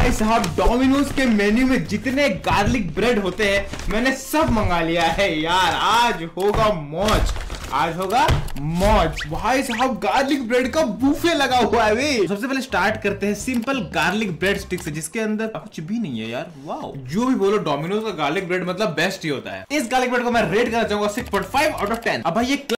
भाई साहब डोमिनोज के मेन्यू में जितने गार्लिक ब्रेड होते हैं मैंने सब मंगा लिया है यार। आज होगा मौज, आज होगा मौज। भाई साहब गार्लिक ब्रेड का बूफे लगा हुआ है वे। सबसे पहले स्टार्ट करते हैं सिंपल गार्लिक ब्रेड स्टिक से, जिसके अंदर कुछ भी नहीं है यार। वाओ, जो भी बोलो डोमिनोज का गार्लिक ब्रेड मतलब बेस्ट ही होता है। इस गार्लिक ब्रेड को मैं रेट करना चाहूंगा 6.5 आउट ऑफ 10। अब भाई ये